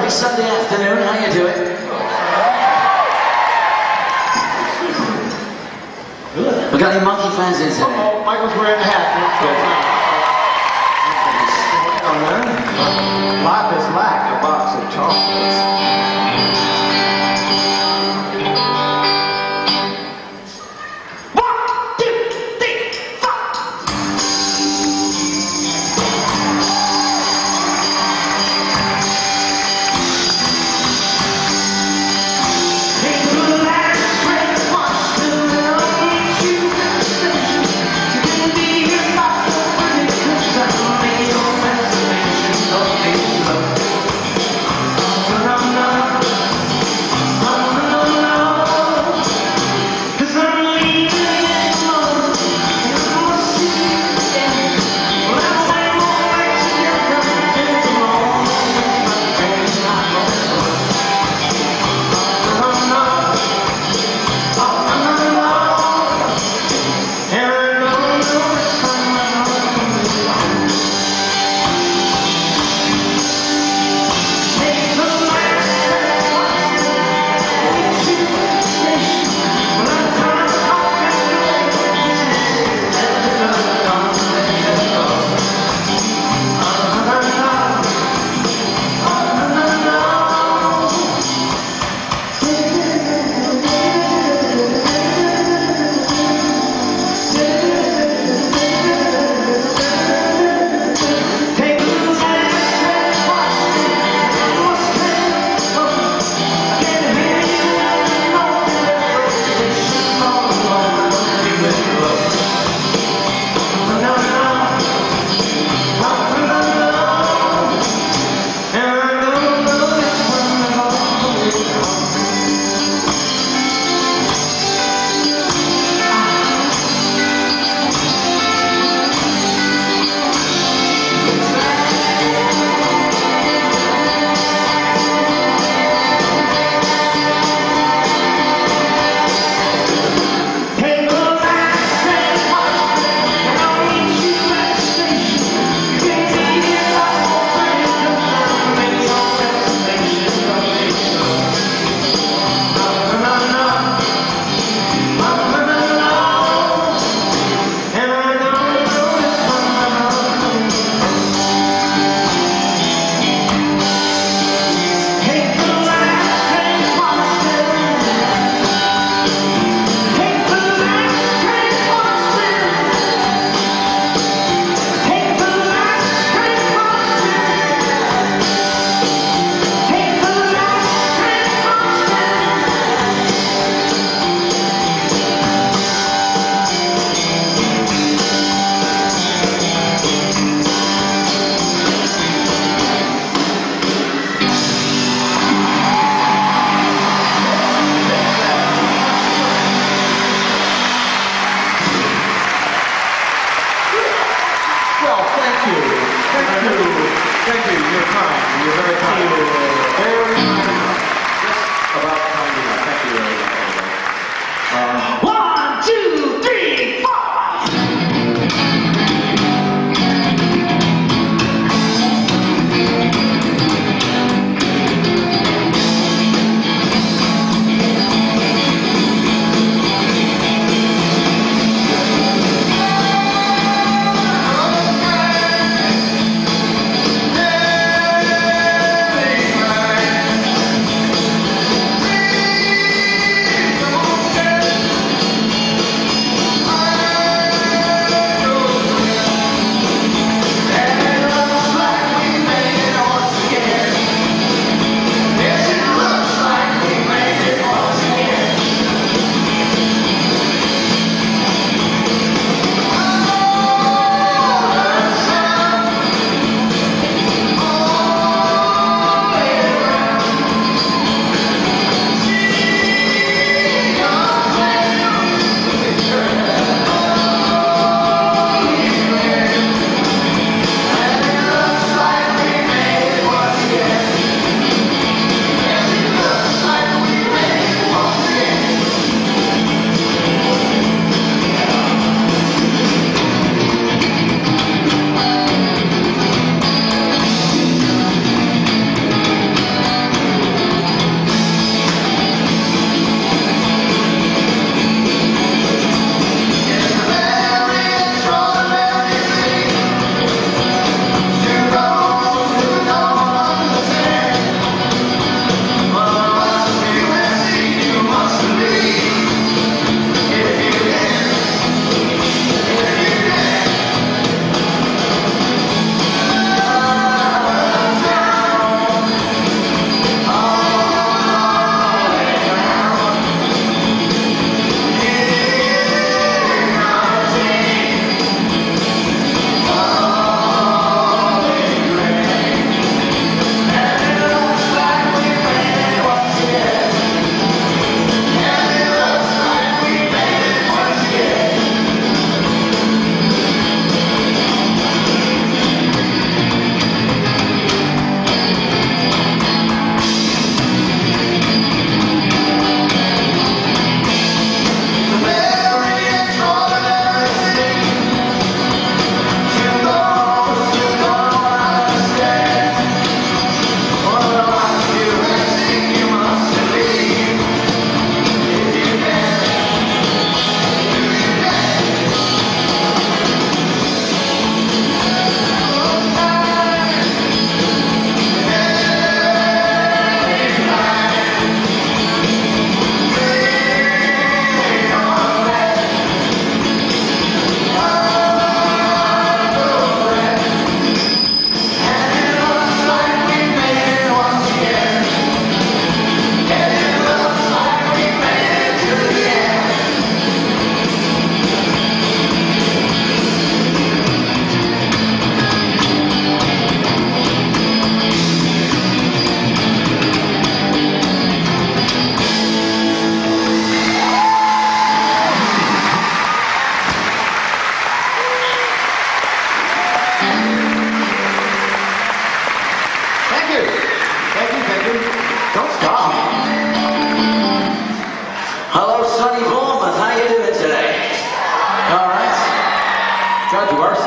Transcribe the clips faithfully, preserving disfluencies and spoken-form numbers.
every Sunday afternoon. How you doing? Good. We got any Monkee fans in today? Uh-oh, Michael's wearing a hat. Life is like a box of chocolates.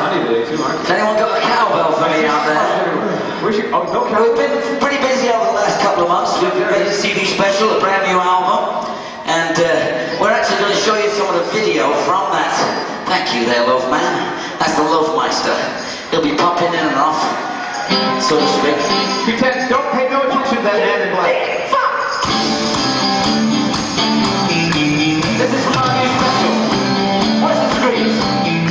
money today, too, aren't Has anyone got a cowbell for me out there? Where's your, oh, no We've cowbell? been pretty busy over the last couple of months. We've made a C D special, a brand new album, and uh, we're actually going to show you some of the video from that. Thank you there, Love Man. That's the Love Meister. He'll be popping in and off, so to speak. Pretend, don't pay no attention to that man in black. This is from our new special. Where's the screens?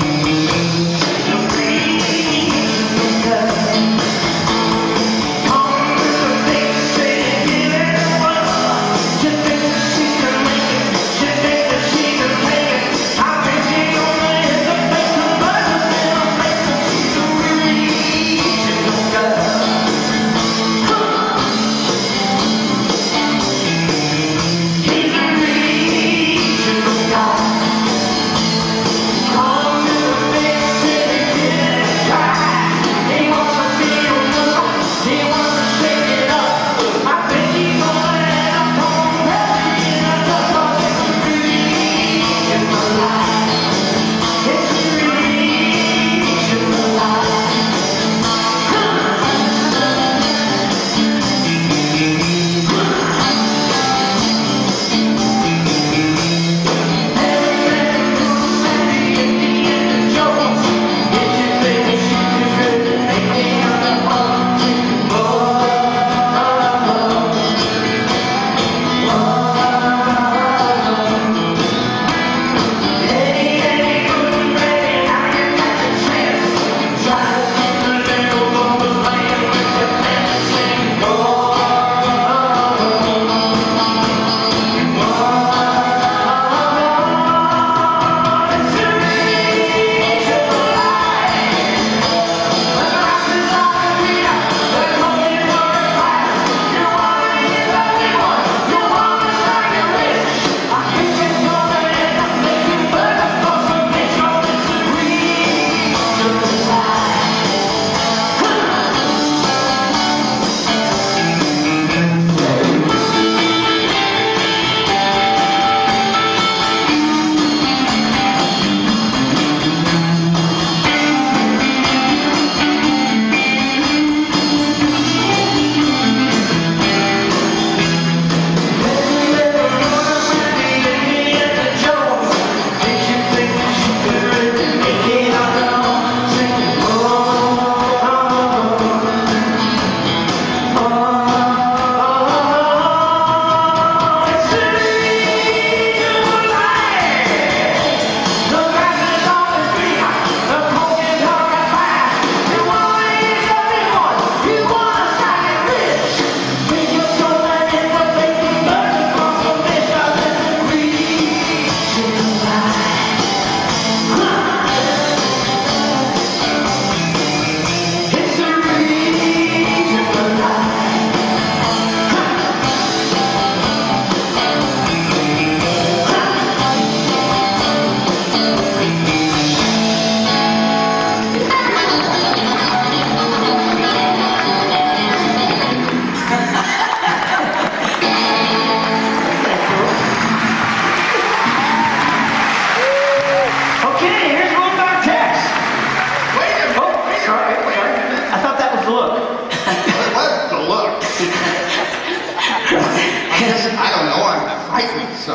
I don't know, I'm frightened, so.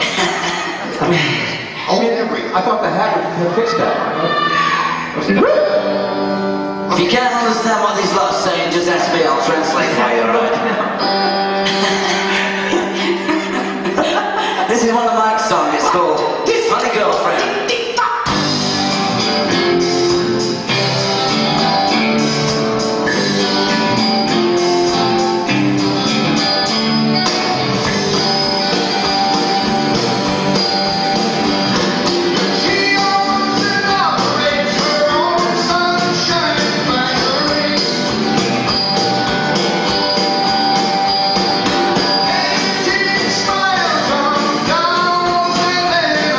Oh, every. I thought the hat would fix that. If you can't understand what these lots saying, just ask me, I'll translate for you, alright? This is one of Mike's songs, it's called Funny Girlfriend. Smiles on down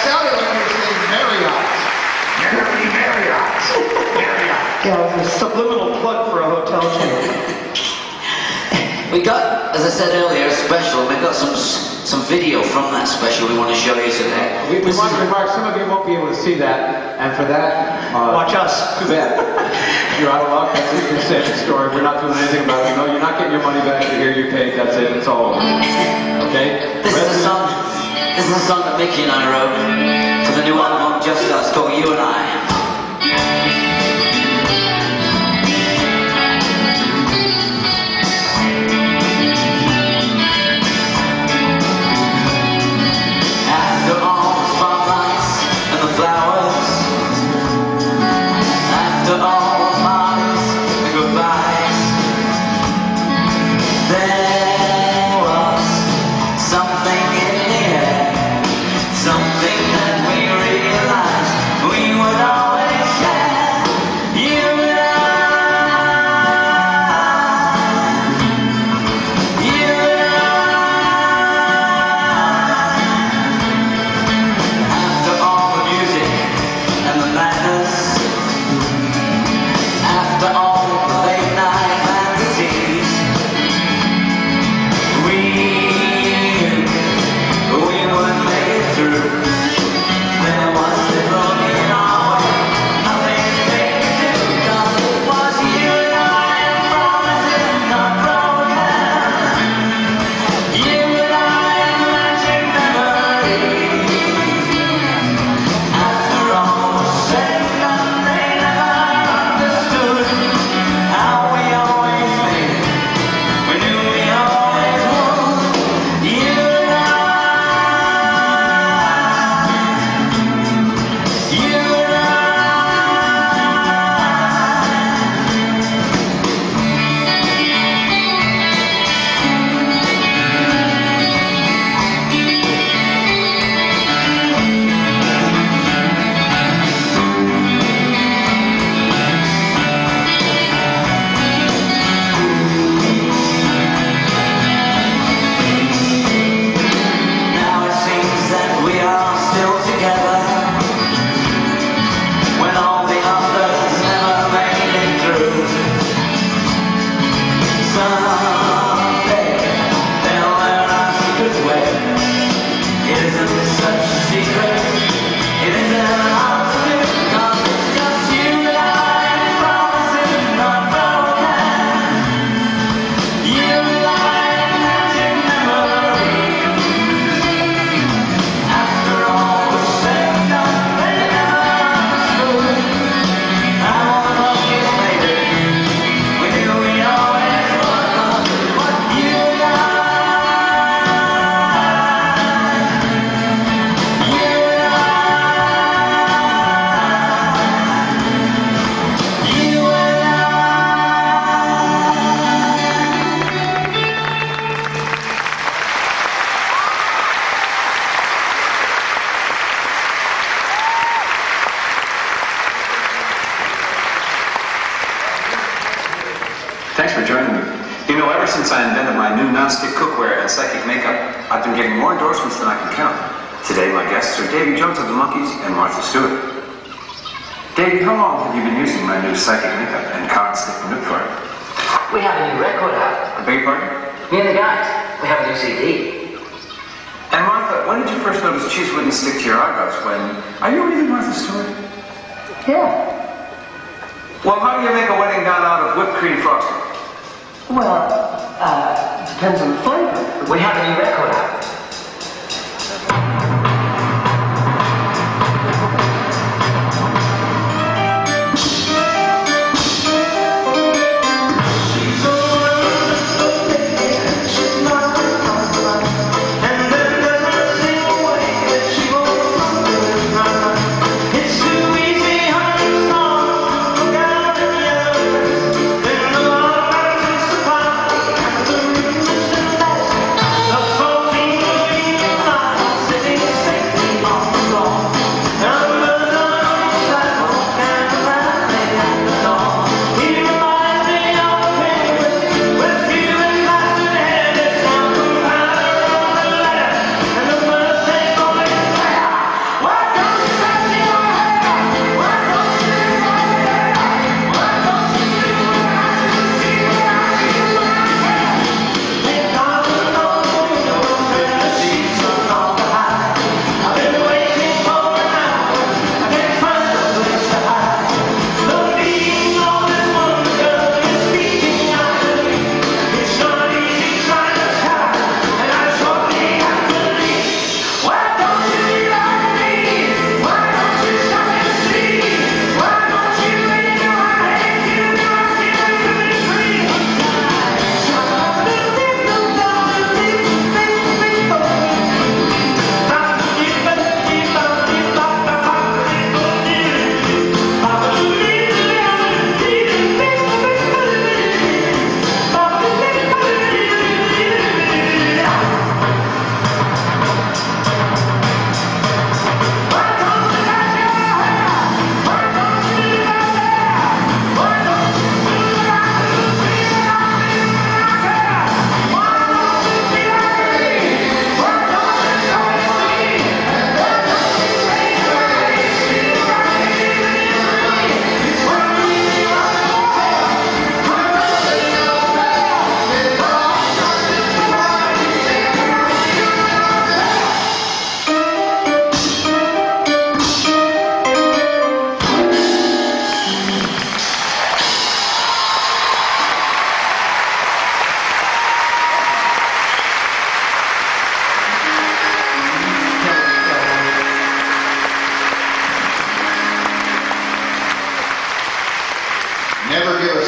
sounded like you were saying Marriott. Mary, Marriott. Marriott. Yeah, it was a subliminal plug for a hotel chain. We got, as I said earlier, a special. We've got some some video from that special we want to show you today. We, we want to remark, some of you won't be able to see that, and for that, uh, Watch us. too bad. You're out of luck. That's a consent story. We're not doing anything about it. No, you're not getting your money back. You're here, you paid. That's it. It's all over. Okay? This is a song. This is a song that Mickey and I wrote for the new album Justus called You and I. Thanks for joining me. You know, ever since I invented my new non-stick cookware and psychic makeup, I've been getting more endorsements than I can count. Today, my guests are Davy Jones of the Monkees and Martha Stewart. Davy, how long have you been using my new psychic makeup and current stick for for it? We have a new record out. I beg your pardon? Me and the guys. We have a new C D. And Martha, when did you first notice cheese wouldn't stick to your eyebrows? When... Are you really Martha Stewart? Yeah. Well, how do you make a wedding gown out of whipped cream frosting? Well, uh, depends on the flavor. We have a new record out. Sitting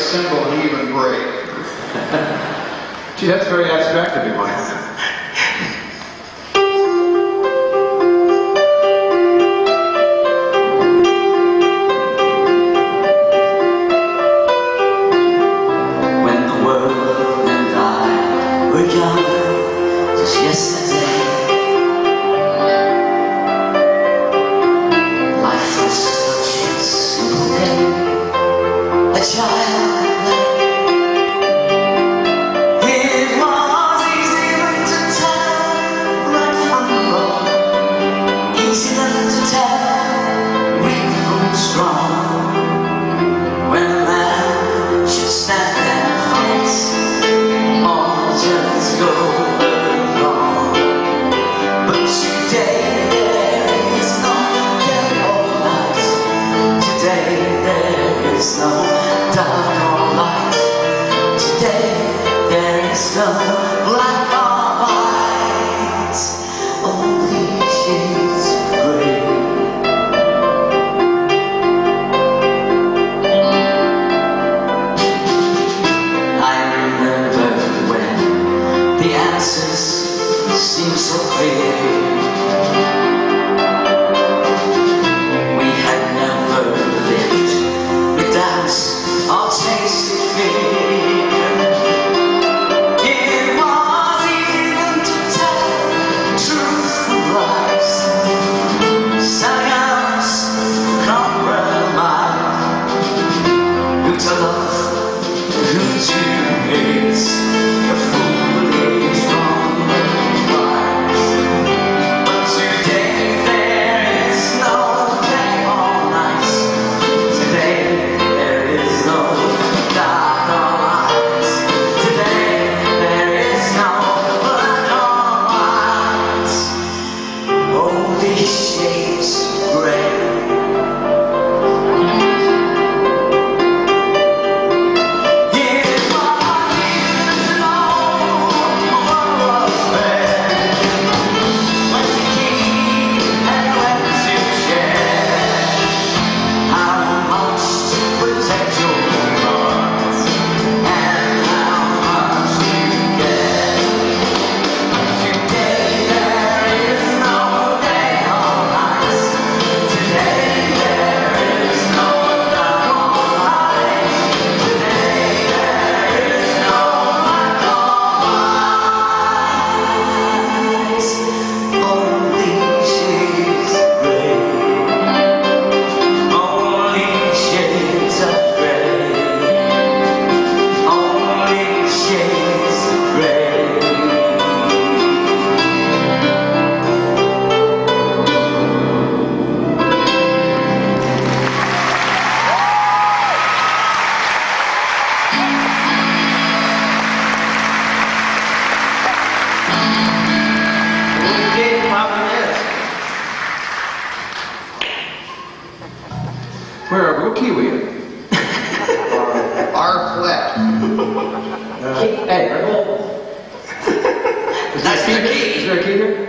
symbol and even break. Gee, that's very abstract of you, Mike. When the world and I were young, just yesterday, life was such a simple game, a child. So black or white, only shades of grey. I remember when the answers seemed so clear. We had never lived with doubts or tasted fear. To love, who to hate, a fool is from the wise. But today there is no day or night. Today there is no dark or light. Today there is no black or white. Only shades of grey. Where are we? What key are we in? R flat. Uh, hey, That's the key. is there a key here?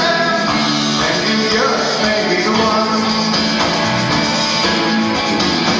Maybe the one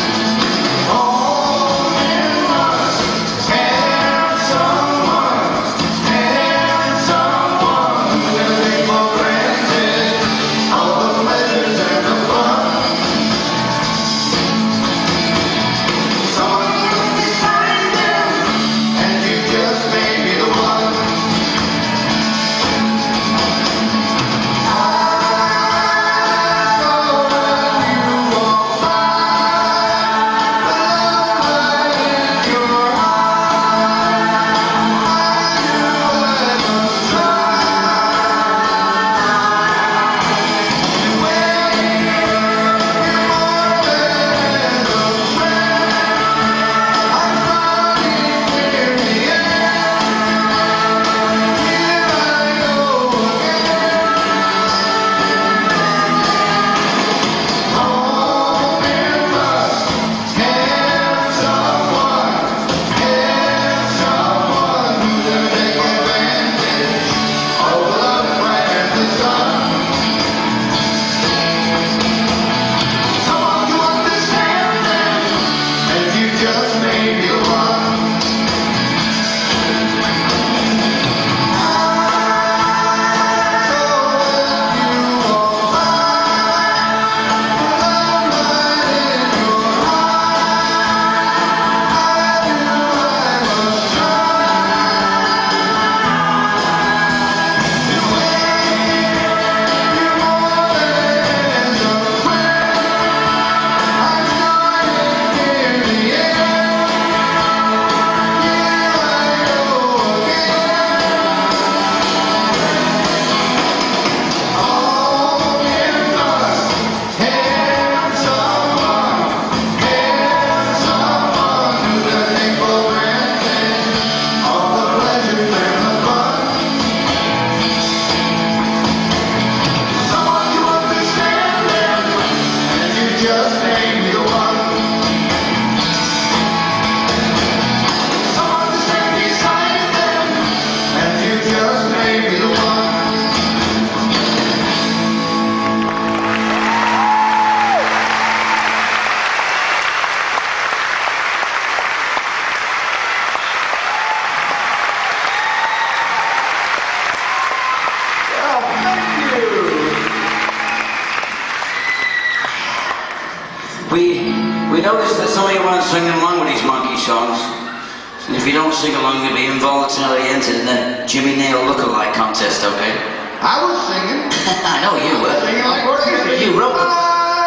noticed that some of you weren't singing along with these Monkee songs. And if you don't sing along, you'll be involuntarily entered in the Jimmy Nail lookalike contest, okay? I was singing. I know you were. Singing like what You wrote it.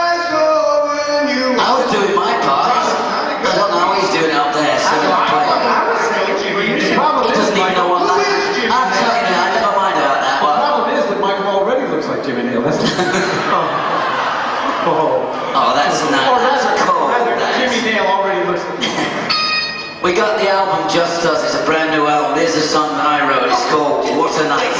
I was doing my part. I don't know how he's doing it up there, singing and playing. The problem He is, doesn't even know what that is. I'm telling you, I never mind about that the one. problem is that Michael already looks like Jimmy Nail. That's oh. oh. Oh, that's not. Or That's rather, cool. rather That is. Jimmy Nail already looks like We got the album Justus. It's a brand new album. There's a song that I wrote. It's called What a Night.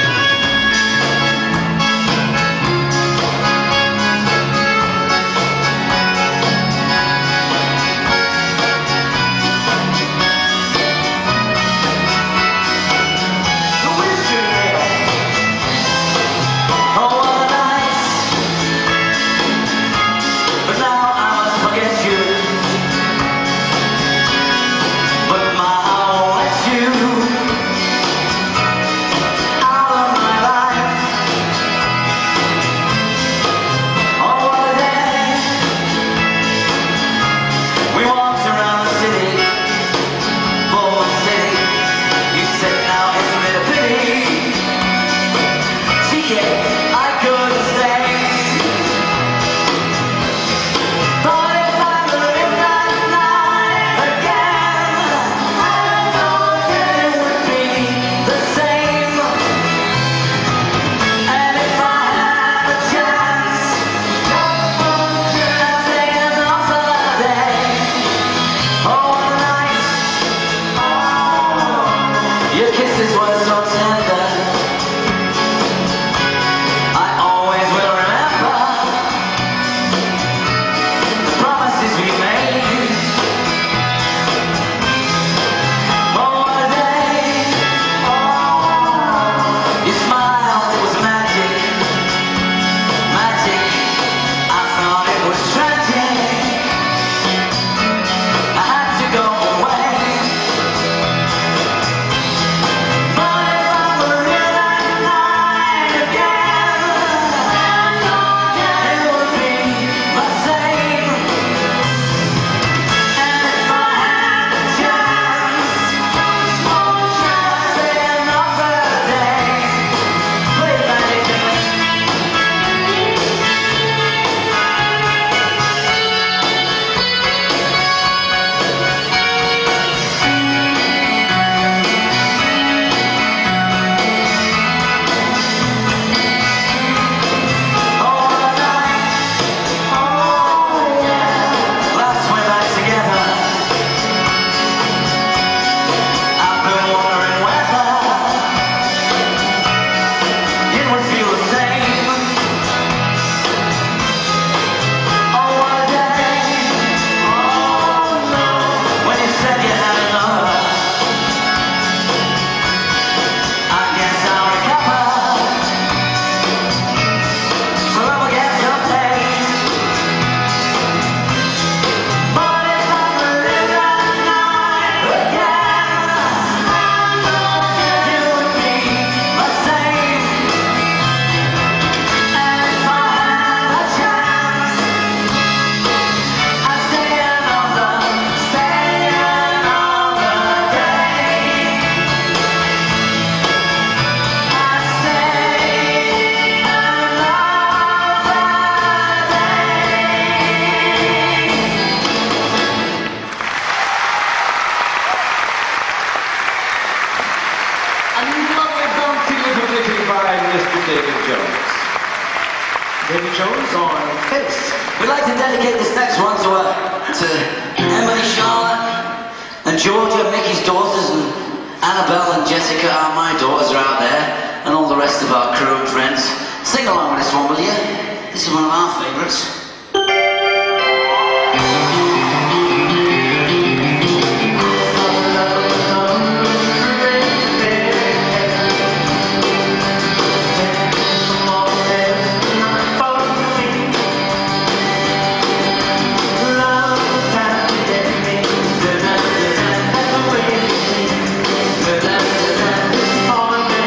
David Jones on Face. We'd like to dedicate this next one to, uh, to Emily, Charlotte, and Georgia, Mickey's daughters, and Annabelle and Jessica are my daughters are out there, and all the rest of our crew and friends. Sing along with this one, will you? This is one of our favourites.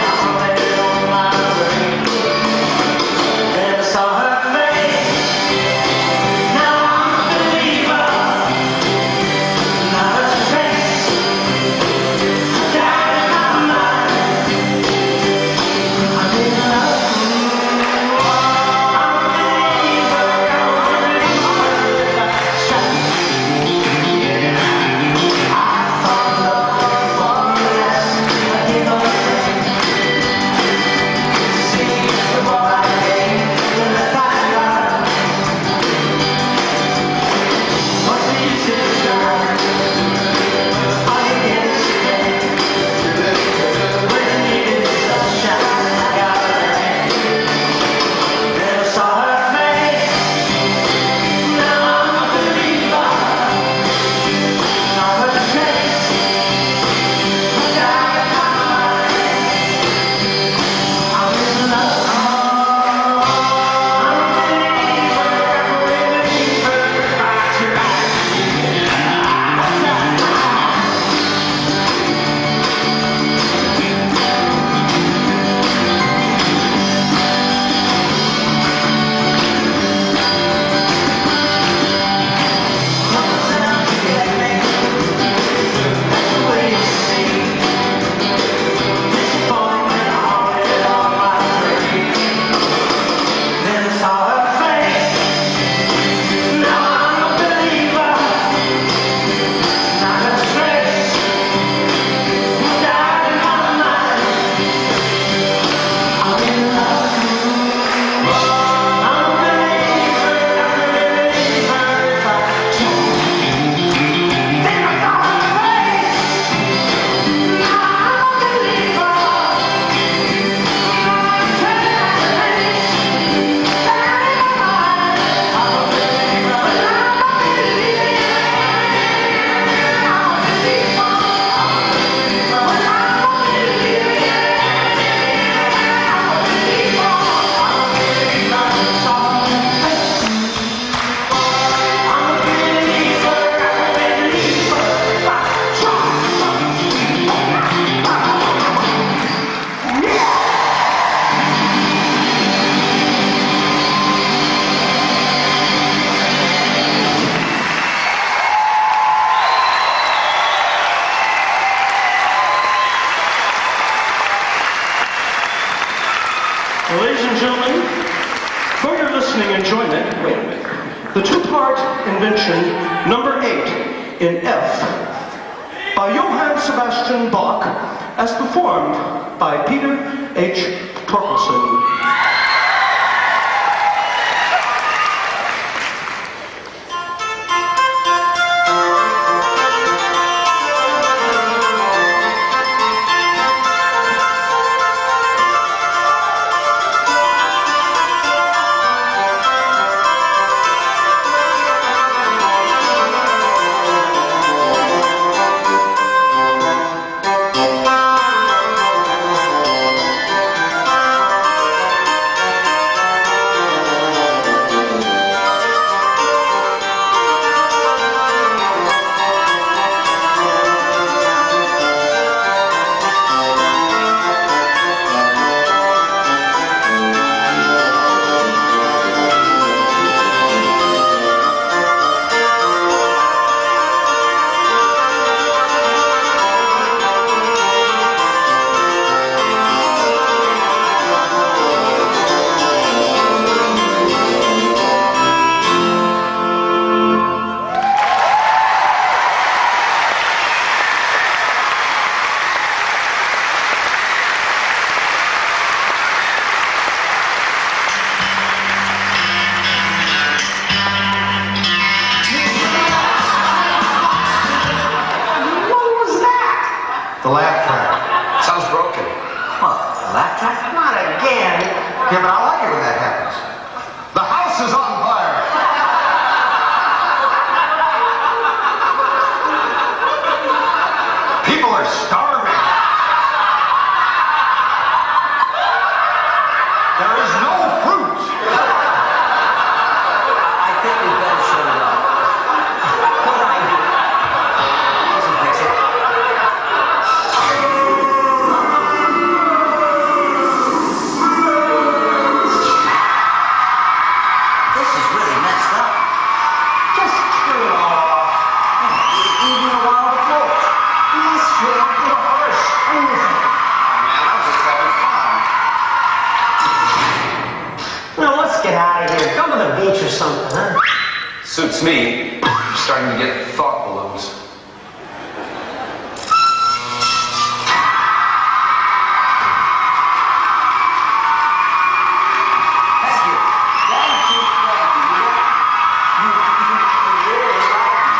Never saw her face. listening enjoyment, wait a minute, the two-part invention number eight in F by Johann Sebastian Bach as performed by Peter H. Torkelson. The laugh track. Sounds broken. What? The laugh track? Not again. Yeah, but I like it when that happens. The house is on fire. People are starving. There is no fruit. I think we better shut it off. Good idea. Doesn't fix it. This is really messed up. Just turn it off. Even a while before. Yes, you're not going to harsh anything. Man, I was just having fun. No, let's get out of here. Come to the beach or something, huh? Suits me. I'm starting to get thought balloons. Thank you. Thank you, thank you. You know, you, you, you really like me.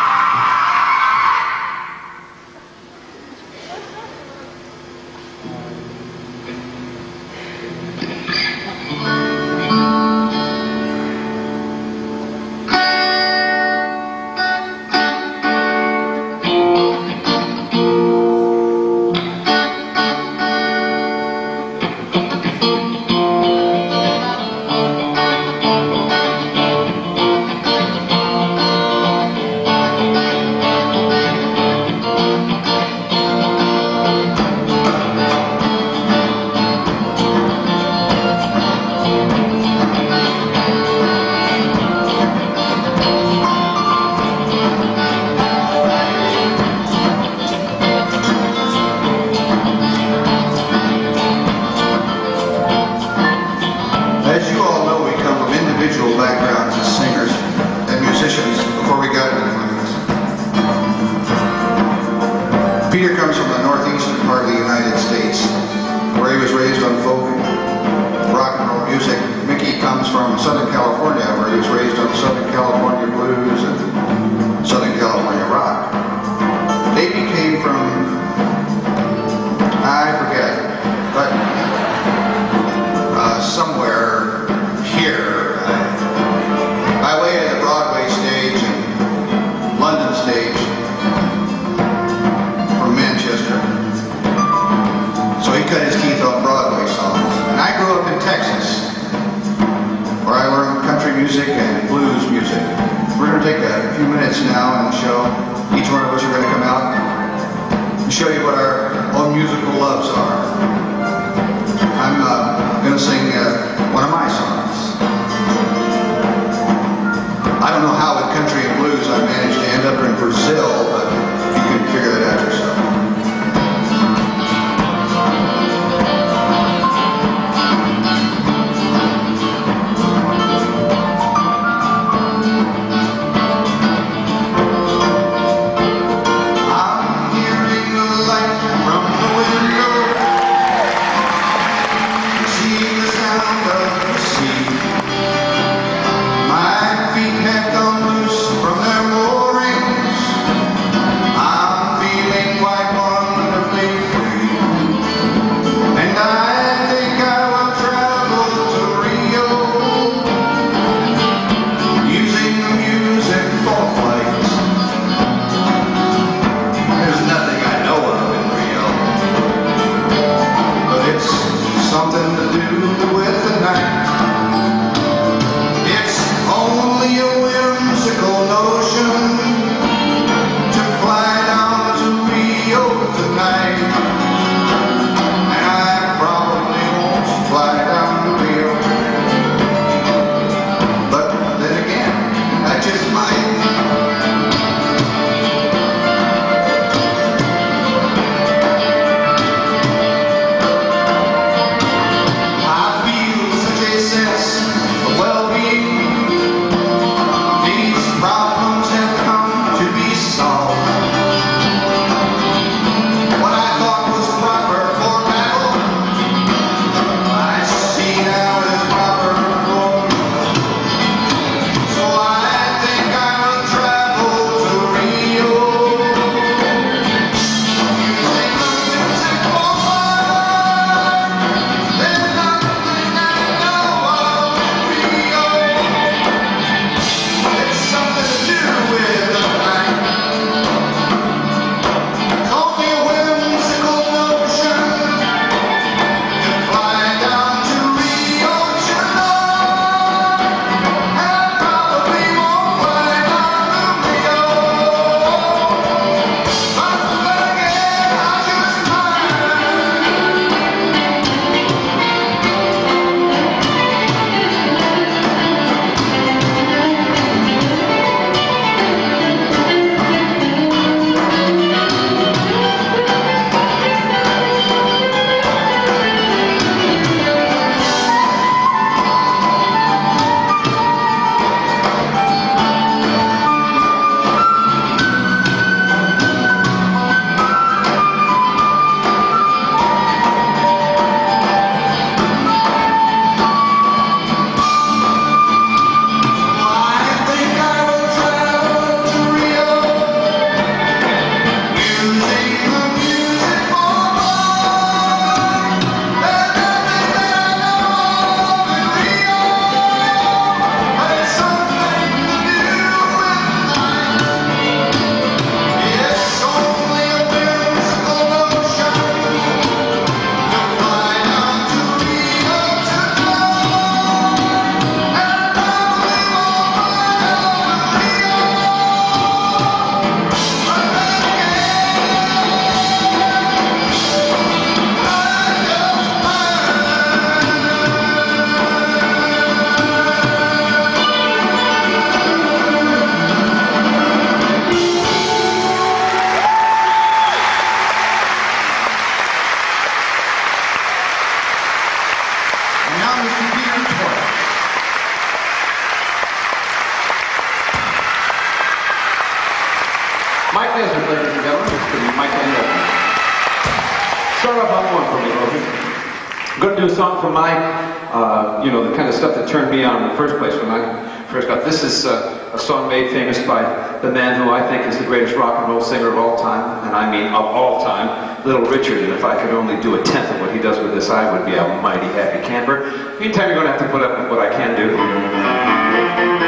As you all know, we come from individual backgrounds as singers and musicians before we got into the blues. Peter comes from the northeastern part of the United States, where he was raised on folk rock and roll music. Mickey comes from Southern California, where he was raised on Southern California blues and Southern California rock. Davey came from, I forget, but uh, somewhere here, uh, by way of the Broadway stage and London stage, from Manchester. So he cut his teeth on Broadway songs. And I grew up in Texas, where I learned country music and blues music. We're going to take a few minutes now in the show. Each one of us are going to come out and show you what our own musical loves are. I'm uh, going to sing uh, one of my songs. I don't know how with country and blues I managed to end up in Brazil, but you can figure that out yourself. song. What I thought was proper for battle, I see now is proper for love. So I think I will travel to Rio. Using the music for fun. There's nothing I know of Rio. It's something to do with the night. Call me a whimsical notion to fly down to Rio tonight. And probably won't fly down to Rio. But then again, I just Mike Nesbitt, ladies and gentlemen. It's going to be Mike Nesbitt. Start off on one for me, Rosie. I'm going to do a song from my, uh, you know, the kind of stuff that turned me on in the first place when I first got. This is uh, a song made famous by the man who I think is the greatest rock and roll singer of all time, and I mean of all time, Little Richard. And if I could only do a tenth of what he does with this, I would be a mighty happy camper. Meantime, you're going to have to put up with what I can do.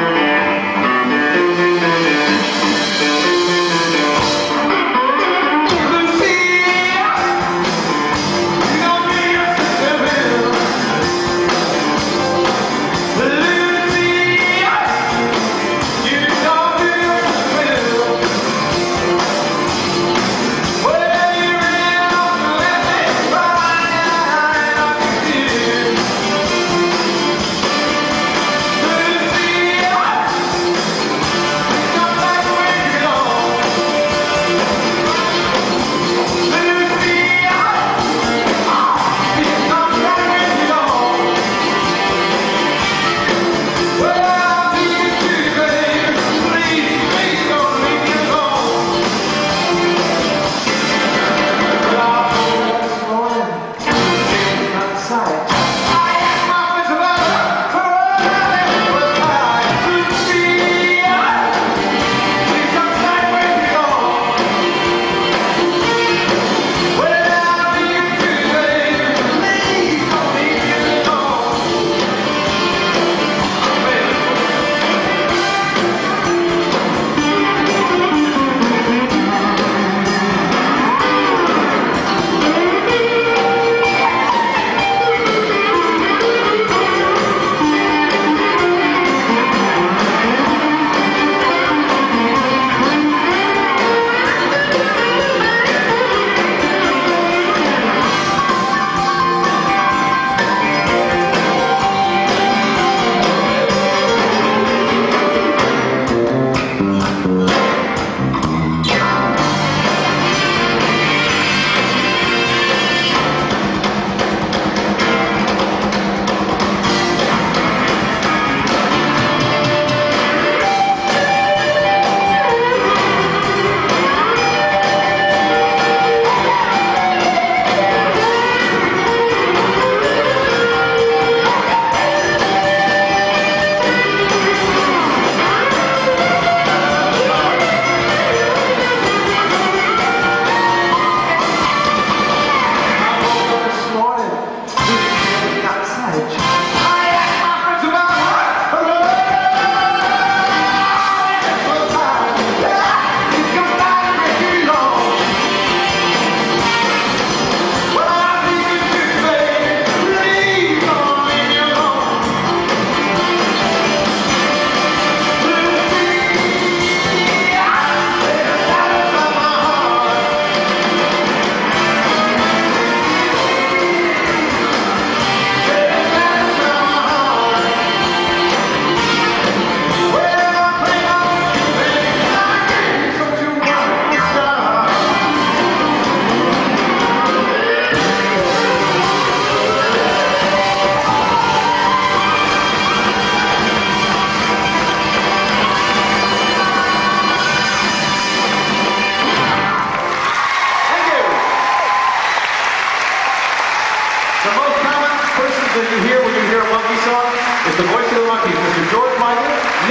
Lucy,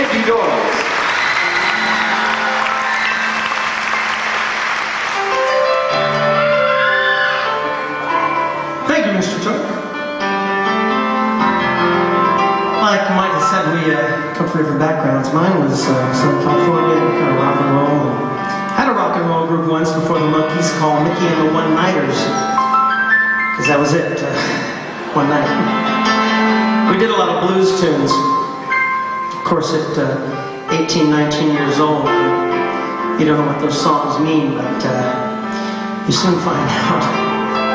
fifty dollars. Thank you, Mister Tuck. Like Michael said, we uh, come from different backgrounds. Mine was uh, Southern California, kind of rock and roll. And had a rock and roll group once before the Monkees called Mickey and the One Nighters, because that was it, uh, one night. We did a lot of blues tunes. Of course, at uh, eighteen, nineteen years old, you don't know what those songs mean, but uh, you soon find out.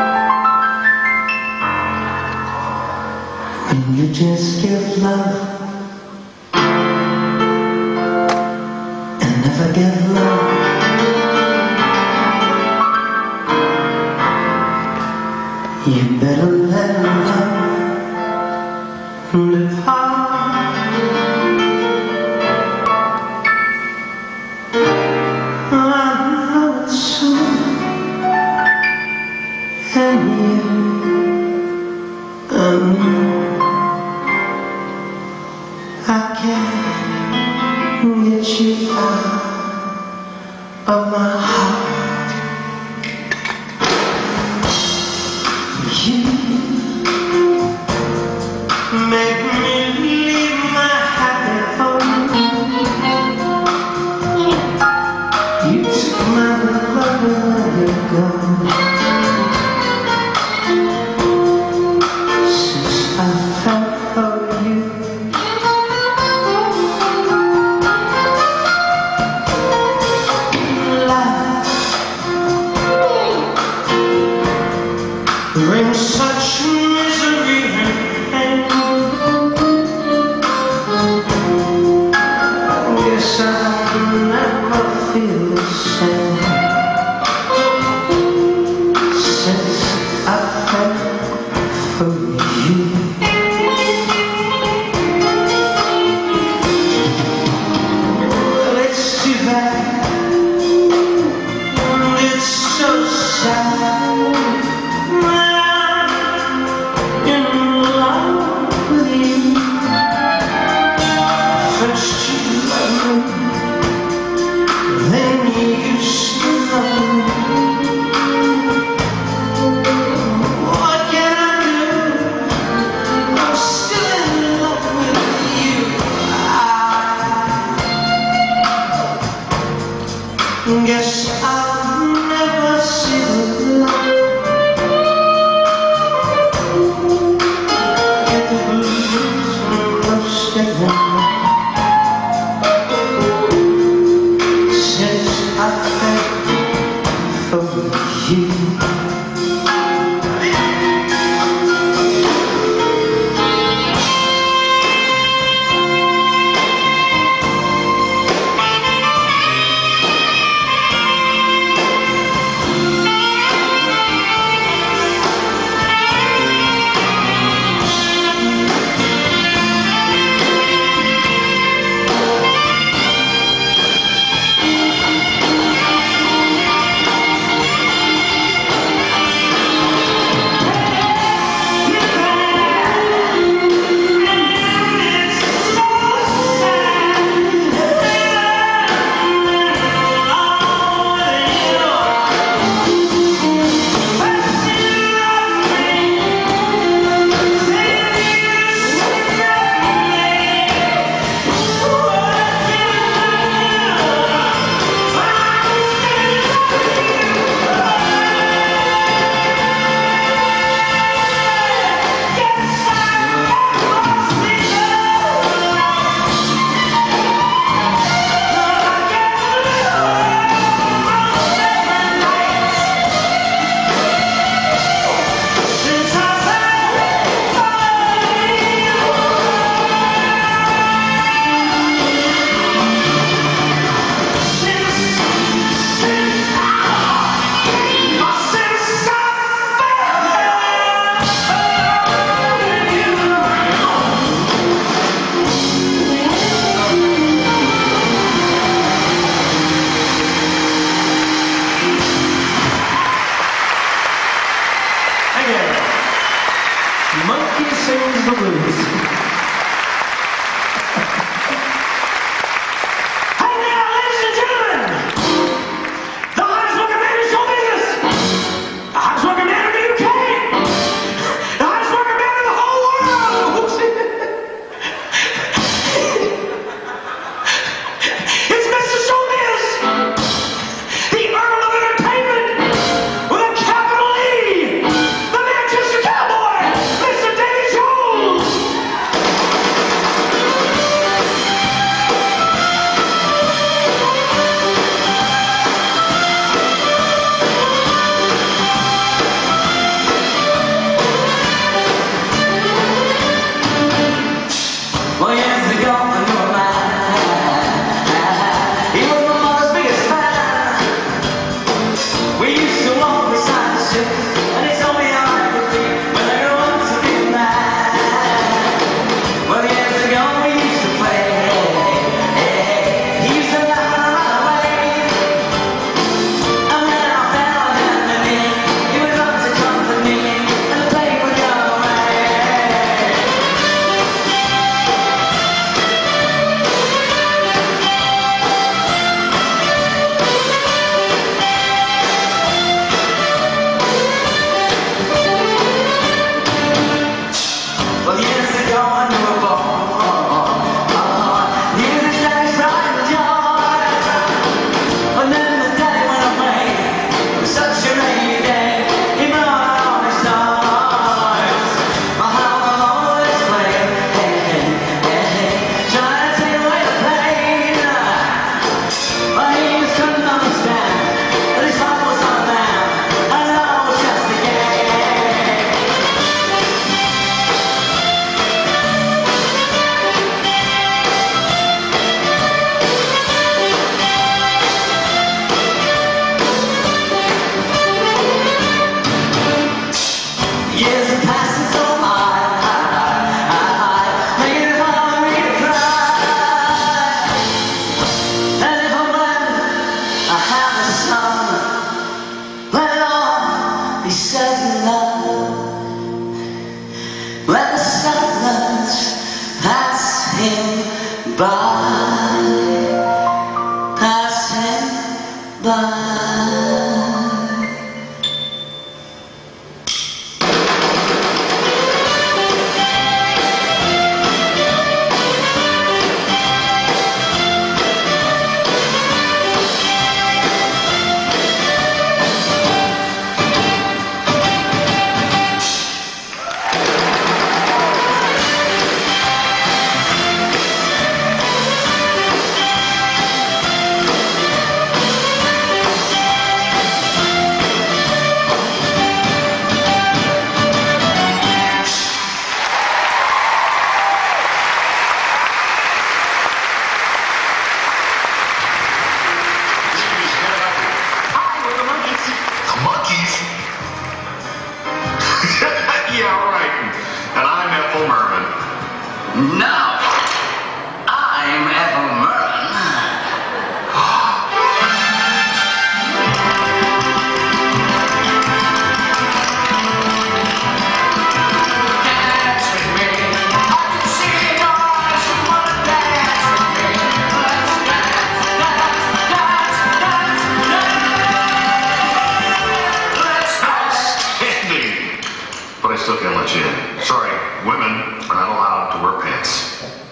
When you just give love and never give love, you better let love live hard. I know it's soon, and you and me. I can't get you out of my heart. You make me leave my happy home. You took my love and let it go. Since I fell for you, brings such misery and pain. Guess I'll never feel the same since I fell for you. Well, it's too bad, it's so sad. First you love me, then you used to love me. What can I do? I'm still in love with you. I guess I'll never see the light. Get the blues from most of them. Monkey sings the blues. in love. When the silence pass him by, pass him by. Monkees? Yeah, right. And I'm Ethel Merman. No, I'm Ethel Merman. Dance with me. I can see in your eyes you wanna dance with me. Let's dance, dance, dance, dance, dance. Let's dance. Indeed. But I still can't let you in. Sorry, women are not allowed to wear pants.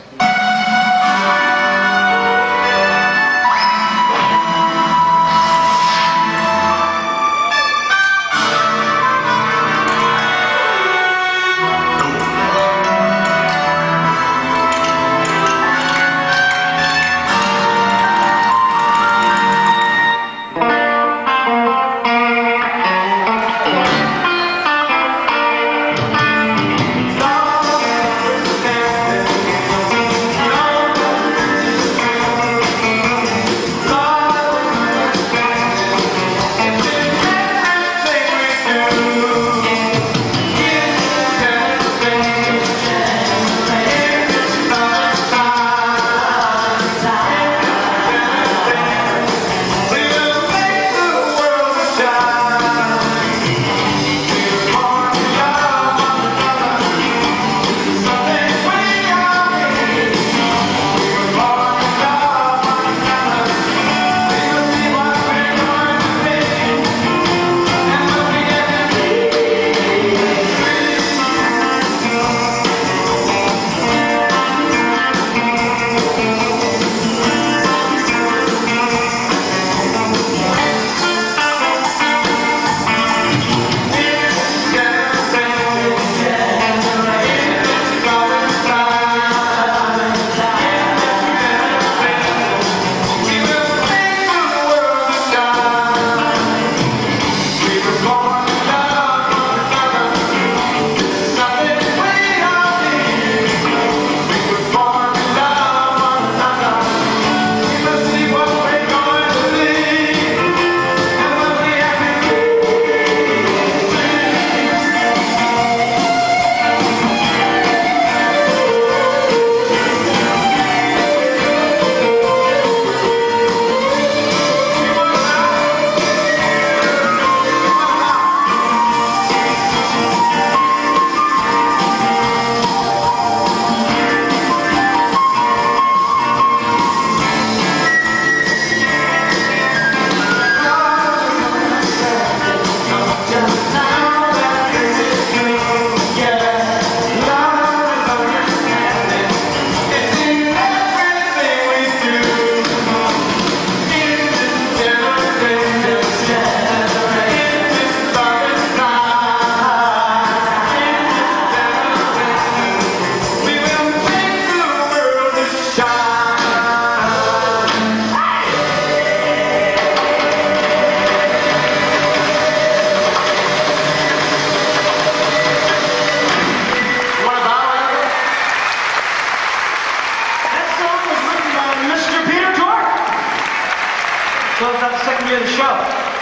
Second year of the show.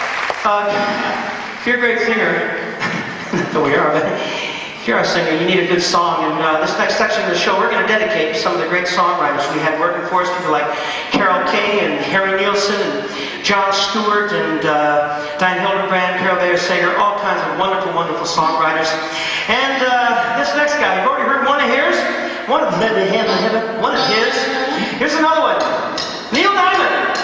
Uh, if you're a great singer, though we are, but if you're a singer, you need a good song. And uh, this next section of the show, we're going to dedicate to some of the great songwriters we had working for us, people like Carol Kay and Harry Nilsson and John Stewart and uh, Diane Hildebrand, Carol Bayer. Mayor Sager, all kinds of wonderful, wonderful songwriters. And uh, this next guy, you've already heard one of his, one of them, one of his. Here's another one, Neil Diamond.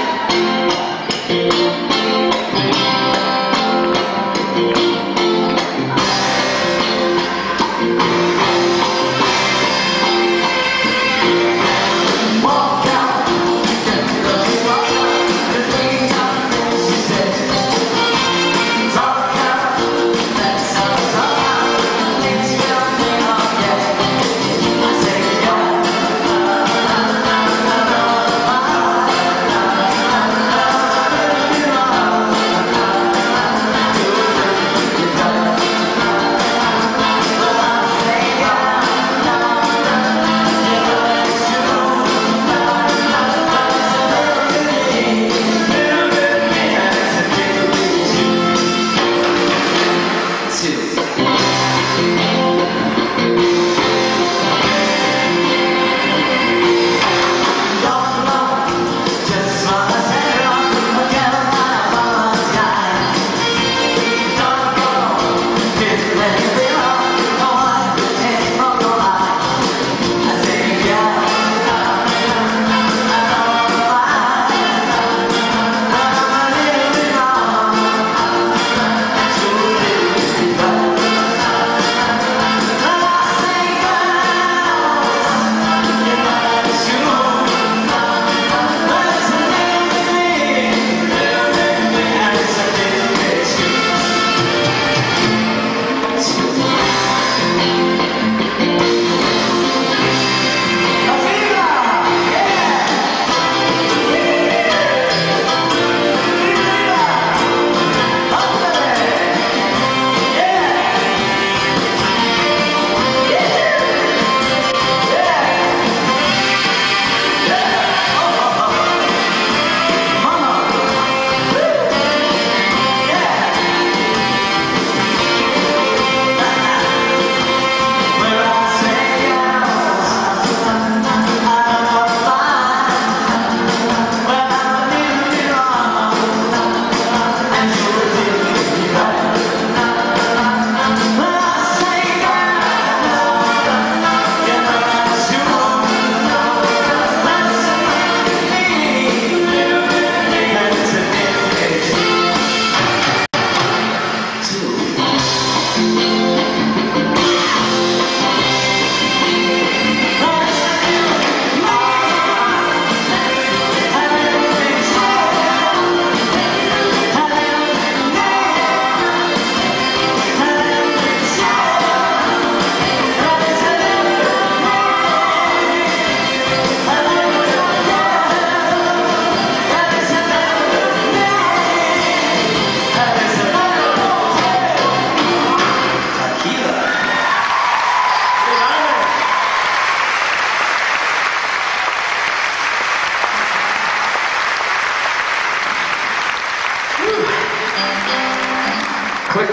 Click.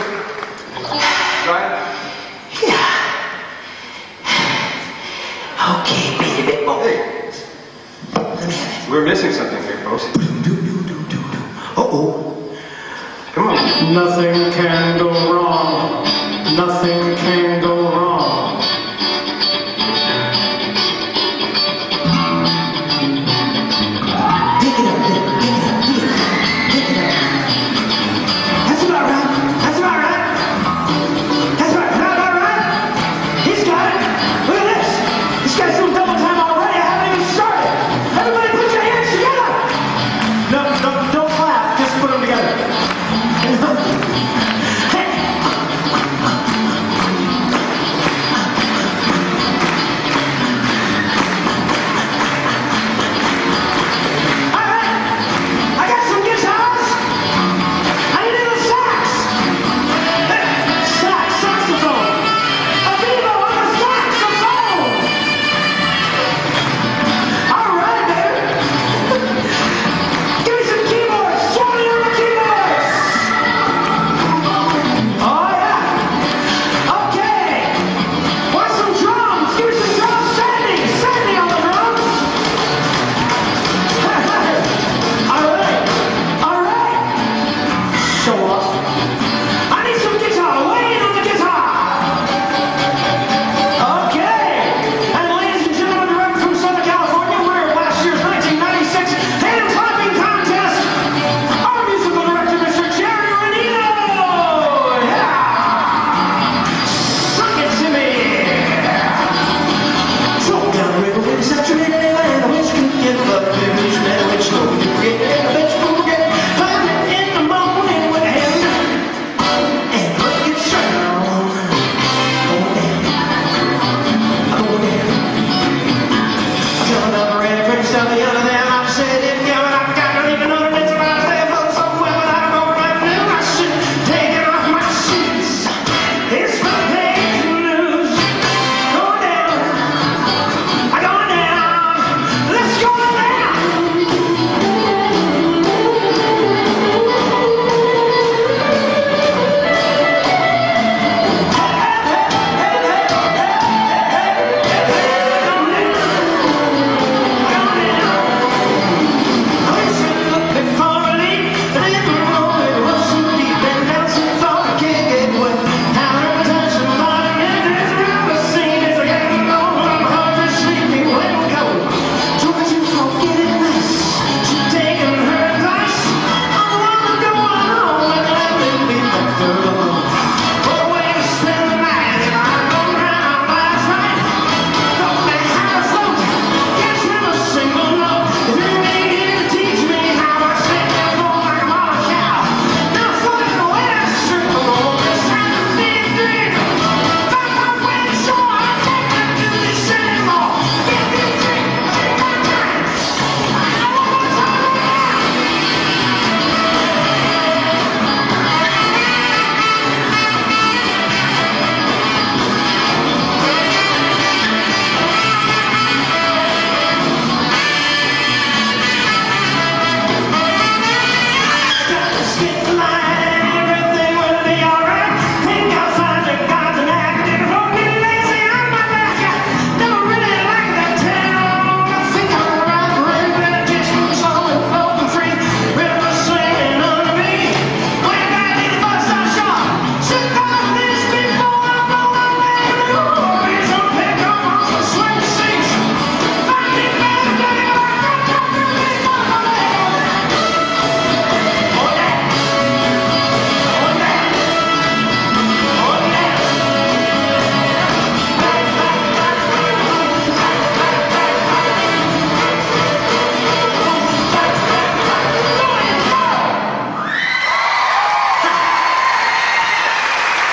Ryan? Yeah. Okay, beat a bit more. Hey. Let me have it. We're missing something here, folks. Uh-oh. Come on. Nothing can go wrong. Nothing can go wrong. Pick it up, pick it up, pick it up, pick it up. Pick it up. That's about right. That's about right. That's about, about right. He's got it. Look at this. This guy's doing double time already. I haven't even started. Everybody put your hands together. No, no, don't clap. Just put them together. Hey.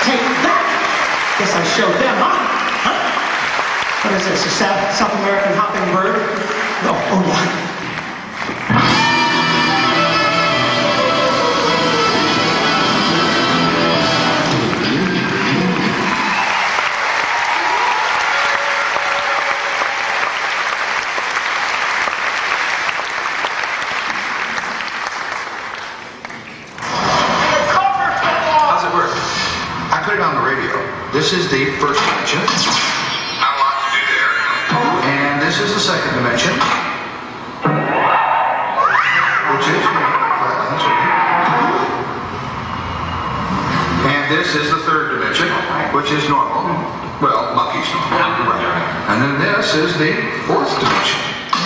Take that! Guess I showed them, huh? Huh? What is this, a South, South American hopping bird? Oh, oh yeah. This is the first dimension. Not a lot to do there. And this is the second dimension. Which is flatlands. And this is the third dimension, which is normal. Well, Monkees normal. Right. And then this is the fourth dimension.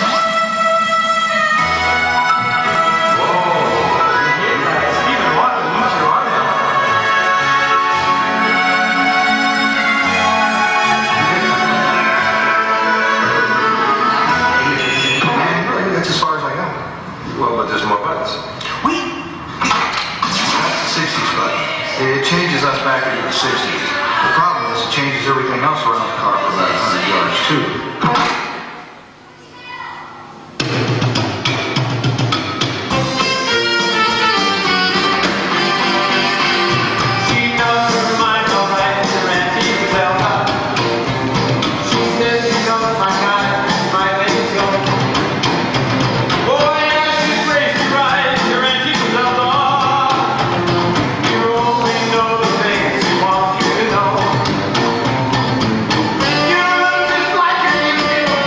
It changes us back into the sixties. The problem is it changes everything else around the car for about one hundred yards too. You look just like your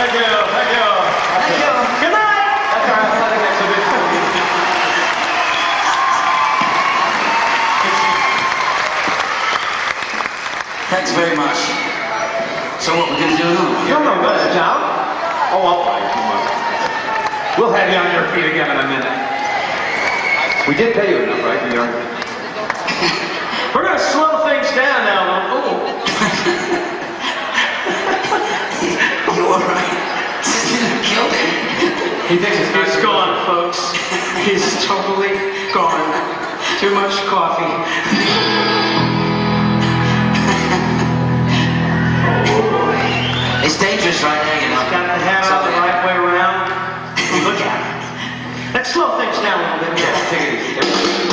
Thank you. Thank you. Thank you. Good night. That's our athletic exhibition. Thanks very much. So what we're going to do? You're no good at town. Oh, I'll buy you too much. We'll have you on your feet again in a minute. We did pay you enough, right? We are. We're going to slow things down now. Oh. You all right? Killed him. He thinks it's He's gone, folks. He's totally gone. Too much coffee. It's dangerous right now, you know. Got the hat out the right way around. Look at it. Let's slow things down a little bit. Yeah, take it easy.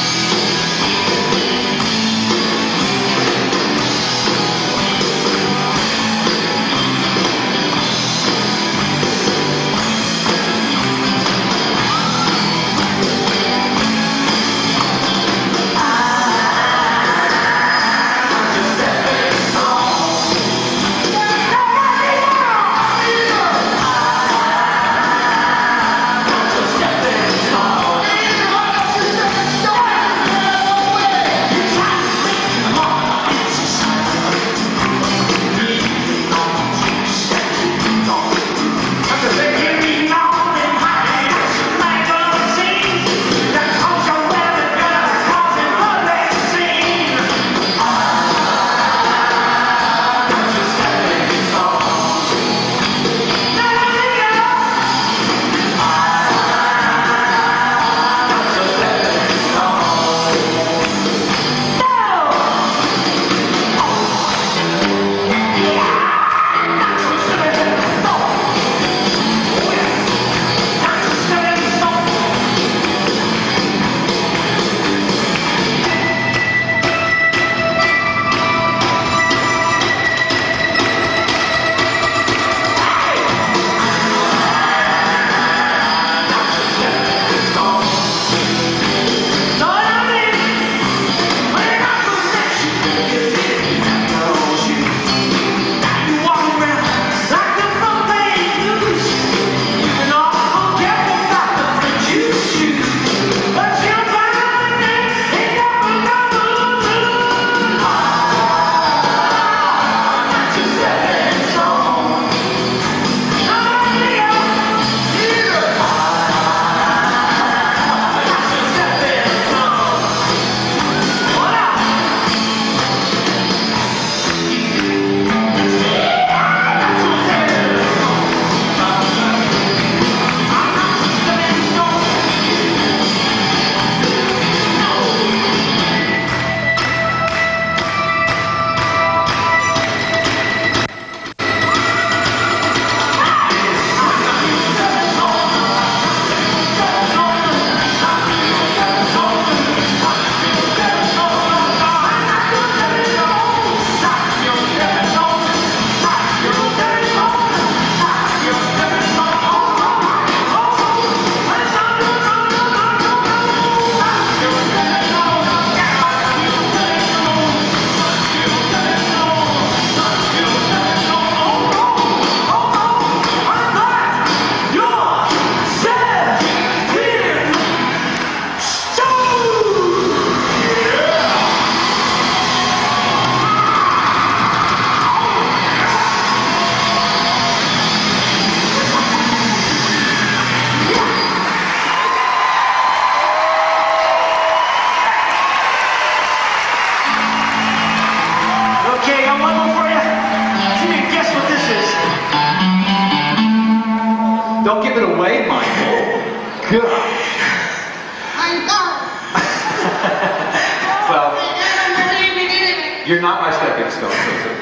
Don't give it away, Michael. God. I'm gone. Well, you're not my stepping stone, so it's